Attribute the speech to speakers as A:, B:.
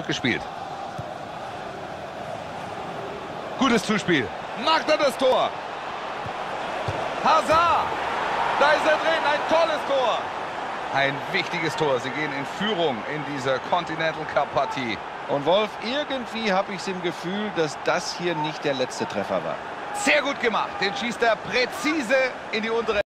A: gespielt. Gutes Zuspiel. Macht er das Tor. Hazard. Da ist er drin. Ein tolles Tor. Ein wichtiges Tor. Sie gehen in Führung in dieser Continental Cup Partie.
B: Und Wolf, irgendwie habe ich es im Gefühl, dass das hier nicht der letzte Treffer war.
A: Sehr gut gemacht. Den schießt er präzise in die untere